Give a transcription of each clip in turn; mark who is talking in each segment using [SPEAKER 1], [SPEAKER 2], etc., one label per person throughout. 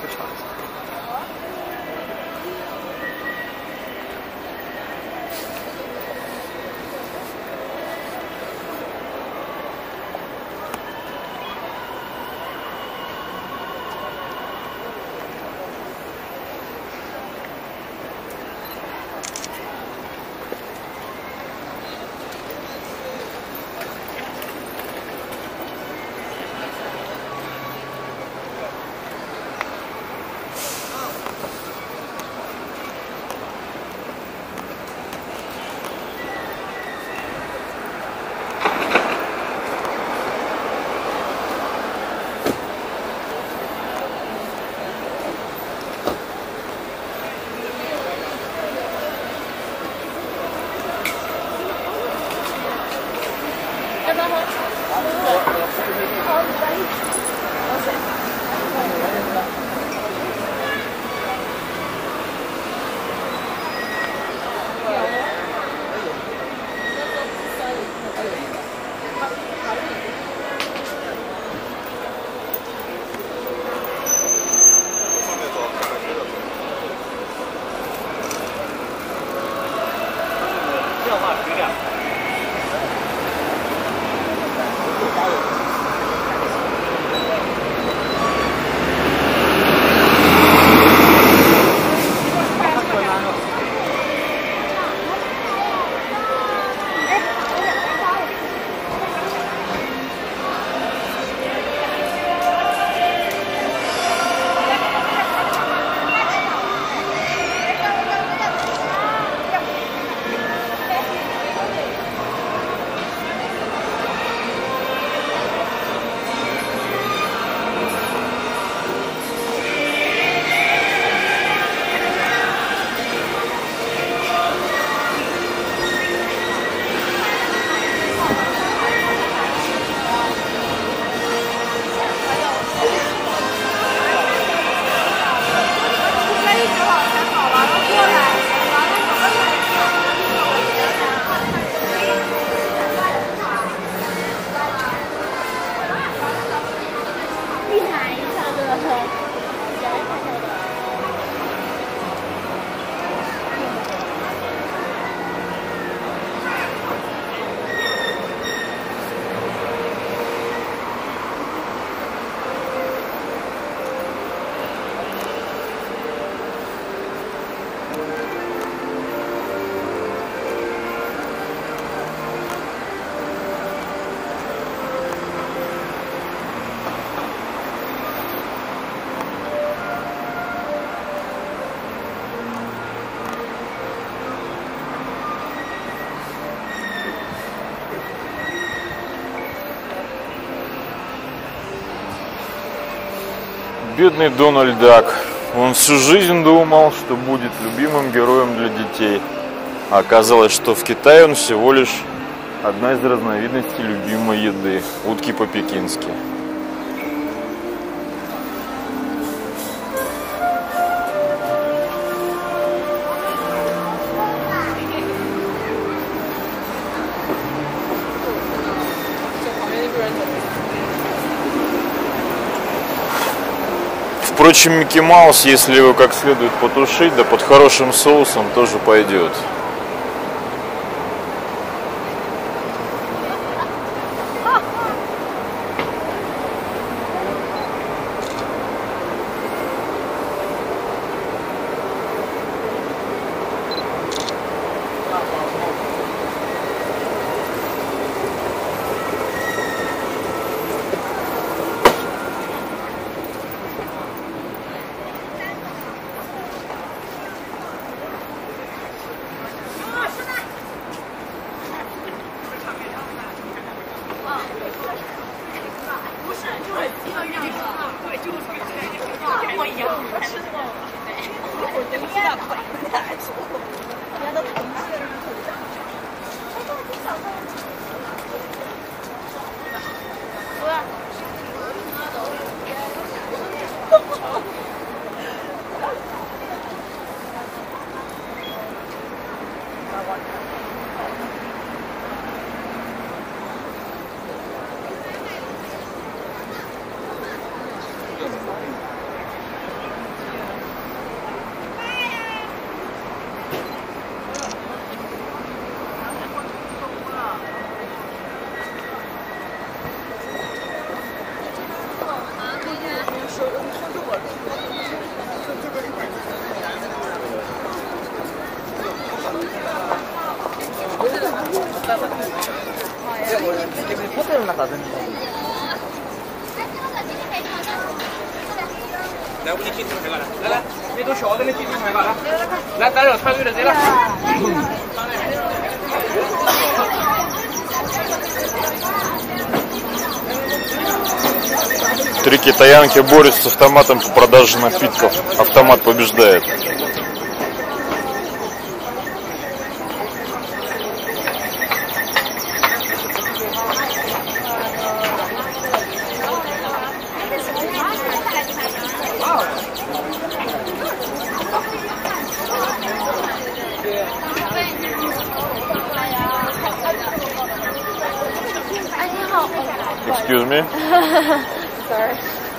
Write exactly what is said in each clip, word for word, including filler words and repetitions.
[SPEAKER 1] Бедный Дональд Дак. Он всю жизнь думал, что будет любимым героем для детей. А оказалось, что в Китае он всего лишь одна из разновидностей любимой еды – утки по-пекински. Впрочем, Микки Маус, если его как следует потушить, да под хорошим соусом, тоже пойдет.
[SPEAKER 2] 那咋整？来，我给你几条这个来，来来，你都小的，你几条这个来，来，咱这穿对了，对了。
[SPEAKER 1] Три китаянки борются с автоматом по продаже напитков. Автомат побеждает. Excuse me?
[SPEAKER 3] Sorry.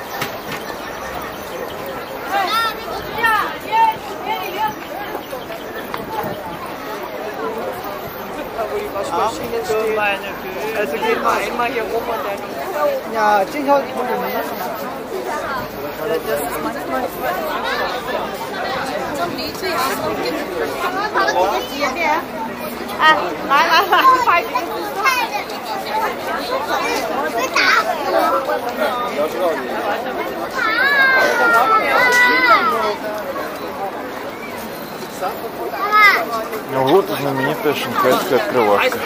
[SPEAKER 4] Ja, zehn Euro pro Minute.
[SPEAKER 3] Ah, nein, nein, nein,
[SPEAKER 1] Ну вот знаменитая шанхайская открывашка.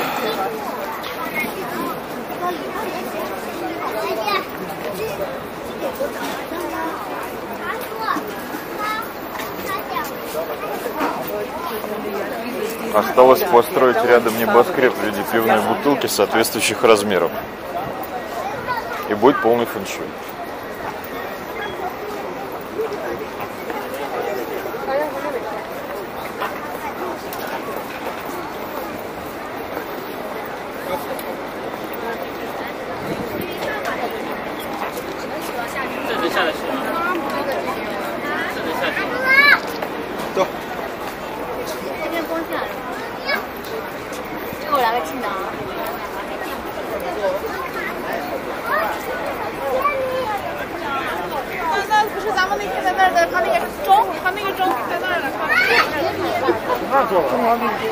[SPEAKER 1] Осталось построить рядом небоскреб в виде пивной бутылки соответствующих размеров. И будет полный фэншуй.
[SPEAKER 2] 走。
[SPEAKER 3] 这边光线。这个我来个技能。那那不是咱们那天在那儿的，他那个钟，他那个钟在那儿呢。
[SPEAKER 4] 那做中华民族。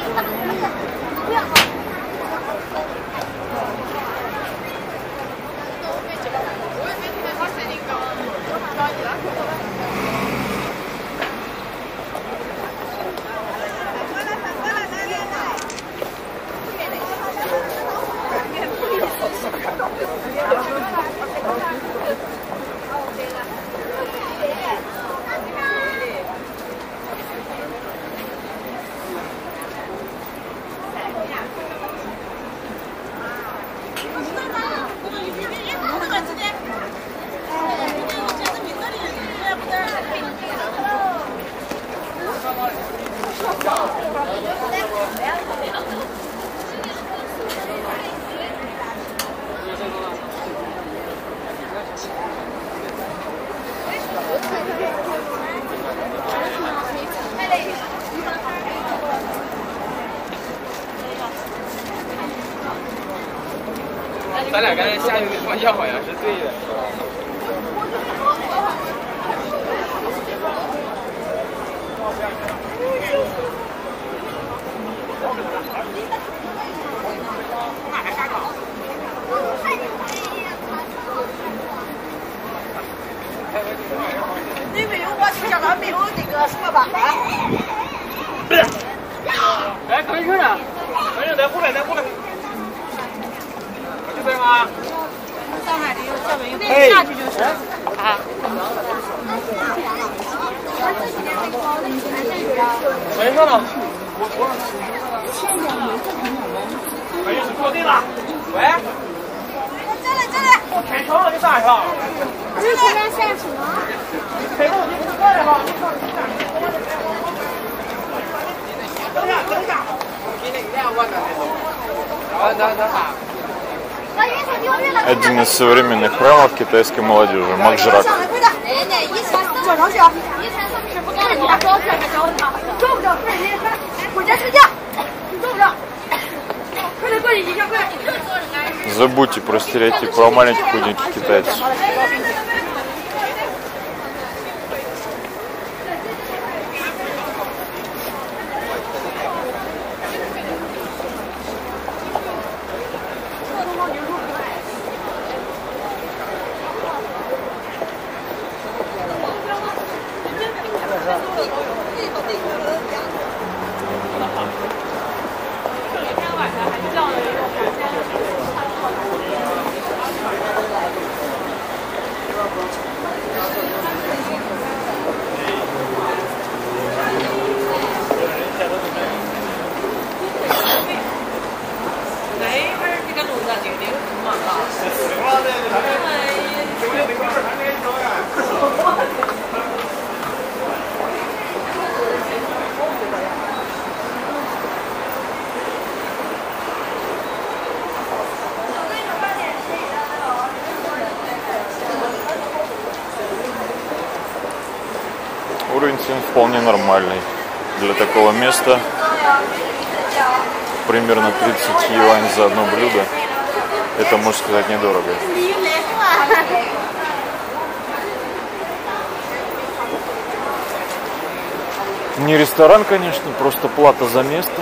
[SPEAKER 2] 咱俩刚才下去的方向好像是对的。
[SPEAKER 4] 你没有我去上班没有那个什么吧？
[SPEAKER 2] 哎，可以去了，可以在后面，在后面。就这吗？
[SPEAKER 3] 上海的有这边有点下去就是啊。
[SPEAKER 2] 没事了。可以是坐定了。喂。
[SPEAKER 4] 这里这里。
[SPEAKER 2] 我开车了，你咋样？
[SPEAKER 3] 这前面下去吗？
[SPEAKER 2] 开路你不过来了。等一下，等一下。
[SPEAKER 1] Один из современных храмов китайской молодежи, Макжрак. Забудьте про стереотип про маленьких худеньких китайцев. Уровень цен вполне нормальный. Для такого места примерно тридцать юань за одно блюдо. Это, можно сказать, недорого. Не ресторан, конечно, просто плата за место.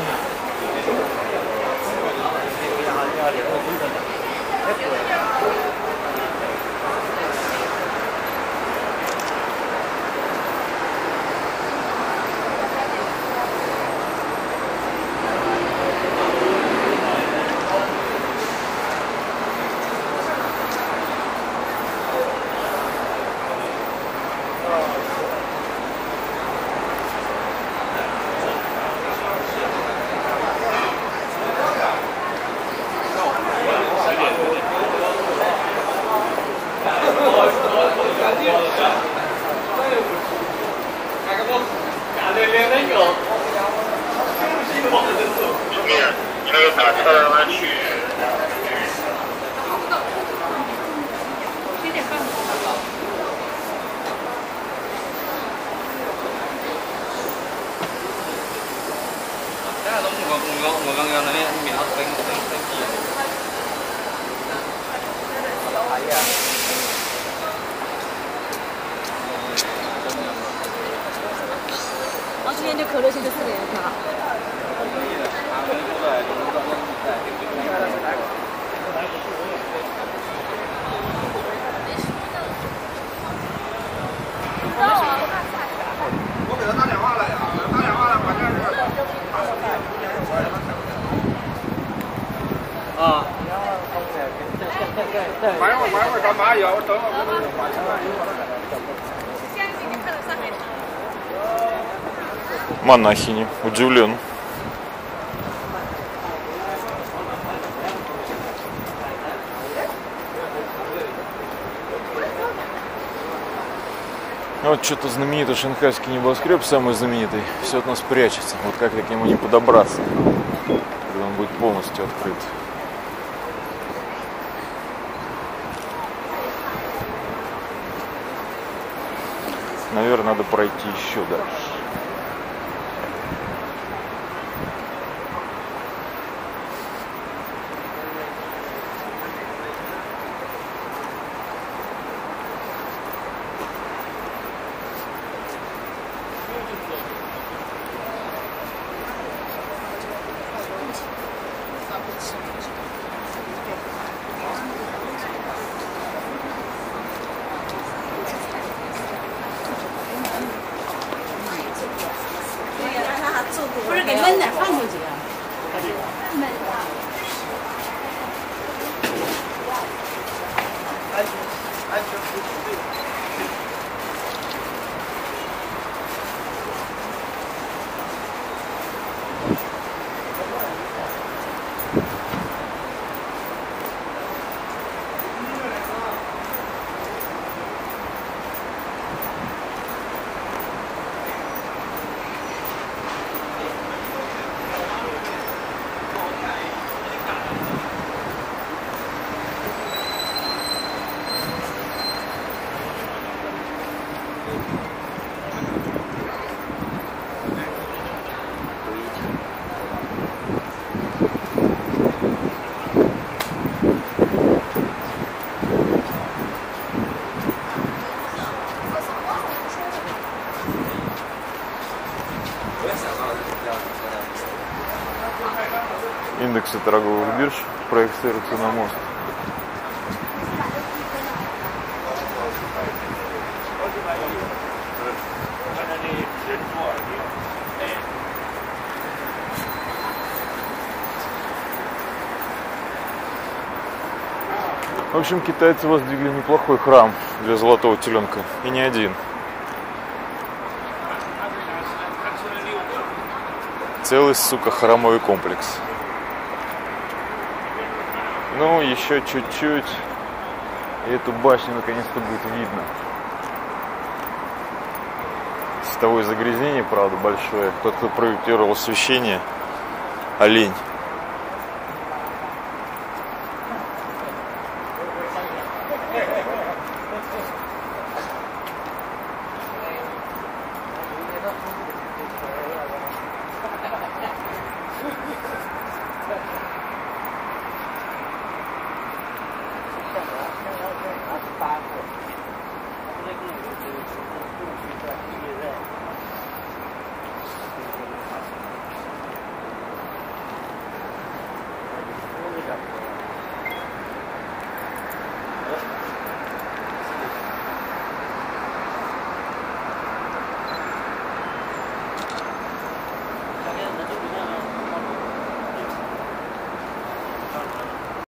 [SPEAKER 3] 然后今天就可乐星就四个人票。
[SPEAKER 2] 我给他打电话了呀，打电话了，关键是。啊。晚一会儿，晚一会儿干嘛要？我等会儿我等会儿。
[SPEAKER 1] Монахини, удивлен. Вот что-то знаменитый шанхайский небоскреб, самый знаменитый, все от нас прячется. Вот как-то к нему не подобраться, когда он будет полностью открыт. Наверное, надо пройти еще дальше.
[SPEAKER 3] 不是给焖的，放出去啊。焖的。安全，安全服务。Индексы торговых бирж проецируются на мост.
[SPEAKER 2] Thank you.
[SPEAKER 1] В общем, китайцы воздвигли неплохой храм для золотого теленка. И не один. Целый, сука, храмовый комплекс. Ну, еще чуть-чуть. И эту башню наконец-то будет видно. Световое загрязнение, правда, большое. Тот, кто проектировал освещение, олень.